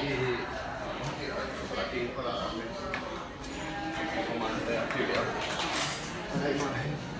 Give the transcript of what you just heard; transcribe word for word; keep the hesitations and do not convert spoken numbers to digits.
vamos a tirar esto por aquí para darle un poco más de actividad a la imagen.